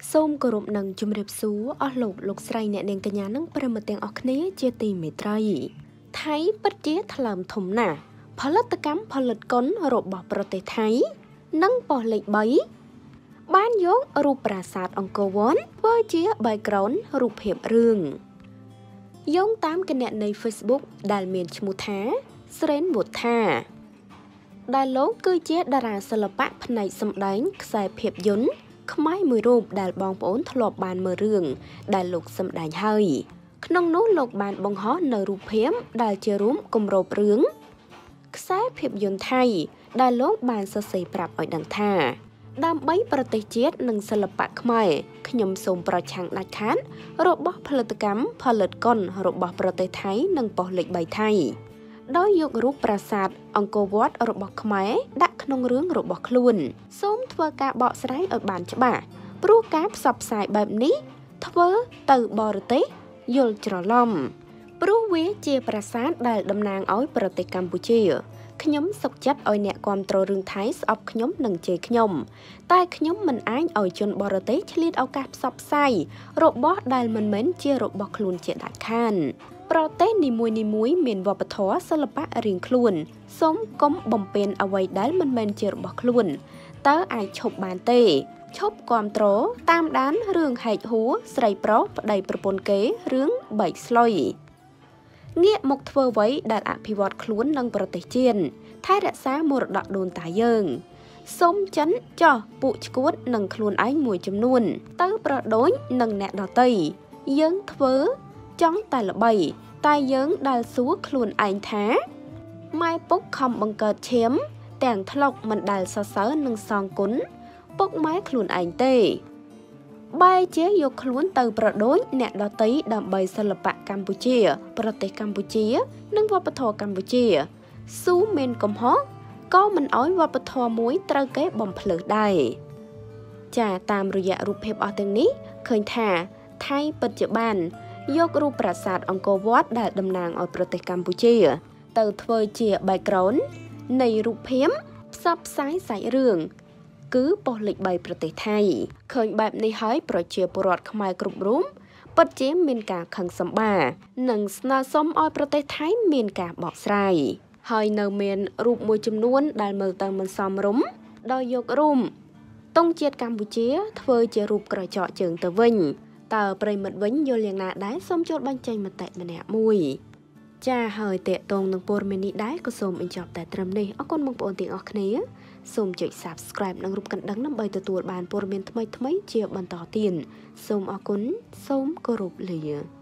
សូមគោរពនឹងជំរាបសួរអស់លោកស្រីអ្នកនាងកញ្ញានិងប្រិយមិត្តទាំងអស់គ្នាជាទីមេត្រីថៃពិតជាថ្លើមធំណាស់ផលិតកម្មផលិតកុនរបស់ប្រទេសថៃនិងប៉ុស្តិ៍លេខ3បានយករូបប្រាសាទអង្គរវត្តធ្វើជា background រូបភាពរឿងយោងតាមគណនី Facebook ដែលមានឈ្មោះថាស្រីនវុទ្ធាដែលលោកគឺជាតារាសិល្បៈផ្នែកសម្ដែងខ្សែភាពយន្តខ្មែរមួយរូបដែលបងប្អូនធ្លាប់បានមើលរឿងដែលលោកសម្ដែងហើយក្នុងនោះលោកបានបង្ហោះនៅរូបភាពដែលជារួមគម្របរឿងខ្សែភាពយន្តថៃដែលលោកបានសរសេរប្រាប់ឲ្យដឹងថាដើម្បីប្រទេសជាតិនិងសិល្បៈខ្មែរខ្ញុំសូមប្រឆាំងដាច់ខាតរបស់ផលិតកម្មផលិតកុនរបស់ប្រទេសថៃនិងប៉ុស្តិ៍លេខ3ថៃដោយយករូបប្រាសាទអង្គរវត្តរបស់ខ្មែរដាក់ក្នុងរឿងរបស់ខ្លួនសូមធ្វើការបកស្រាយឲ្យបានច្បាស់ព្រោះការផ្សព្វផ្សាយបែបនេះធ្វើទៅបរទេសយល់ច្រឡំព្រោះវាជាប្រាសាទដែលតំណាងឲ្យប្រទេសកម្ពុជាខ្ញុំសុខចិត្តឲ្យអ្នកគាំទ្ររឿងថៃស្អប់ខ្ញុំនិងជេរខ្ញុំតែខ្ញុំមិនអាចឲ្យជនបរទេសឆ្លៀតឱកាសផ្សព្វផ្សាយរបស់ដែលមិនមែនជារបស់ខ្លួនជាដាច់ខាតប្រទេសនីមួយមានវប្បធម៌សិល្បៈរៀងខ្លួនសូមកុំបំពេញអ្វីដែលមិនមែនជារបស់ខ្លួនតើអាចឈប់បានទេឈប់គាំទ្រតាមដានរឿងហែកហួរស្រីប្រុសប្តីប្រពន្ធគេរឿងបែកស្លុយងាកមកធ្វើអ្វីដែលអភិវឌ្ឍខ្លួននិងប្រទេសជាតិថែរក្សាមរតកដូនតាយើងសូមចិនចោះពួកឈួតនឹងខ្លួនឯងមួយចំនួនទៅប្រដូចនឹងអ្នកដទៃយើងធ្វើចង់តែល្បីតែយើងដែលសួរខ្លួនឯងថាម៉ែពុកខំបង្កើតឈាមទាំងថ្លុកមិនដែលសរសើរនឹងសងគុណពុកម៉ែខ្លួនឯងទេបែរជាយកខ្លួនទៅប្រដូចអ្នកដទៃដើម្បីសិល្បៈកម្ពុជាប្រទេសកម្ពុជានិងវប្បធម៌កម្ពុជាស៊ូមានកំហុសក៏មិនអោយវប្បធម៌មួយត្រូវគេបំភ្លើសដែរចាតាមរយៈរូបភាពអស់ទាំងនេះឃើញថាថៃពិតជាបានយករូបប្រាសាទអង្គរវត្តដែលតំណាងឲ្យប្រទេសកម្ពុជាទៅធ្វើជា background នៃរូបភាពផ្សព្វផ្សាយសាច់រឿងគឺប៉ុស្តិ៍លេខ3ប្រទេសថៃឃើញបែបនេះហើយប្រជាពលរដ្ឋខ្មែរគ្រប់រូបពិតជាមានការខឹងសម្បានិងស្នើសុំឲ្យប្រទេសថៃមានការបកស្រាយហើយនៅមានរូបមួយចំនួនដែលមើលទៅមិនសមរម្យដោយយករូបទង់ជាតិកម្ពុជាធ្វើជារូបក្រចកជើងទៅវិញតើប្រិមិត្តវិញយល់យ៉ាងណាដែរសូមចូលបញ្ចេញមតិម្នាក់មួយចាហើយតេតងនឹងព័ត៌មាននេះដែរក៏សូមបញ្ចប់តែត្រឹមនេះអរគុណបងប្អូនទាំងអស់គ្នាសូមចុច Subscribe និងរូបកណ្ដឹងដើម្បីទទួលបានព័ត៌មានថ្មីៗជាបន្តទៀតសូមអរគុណសូមគោរពលា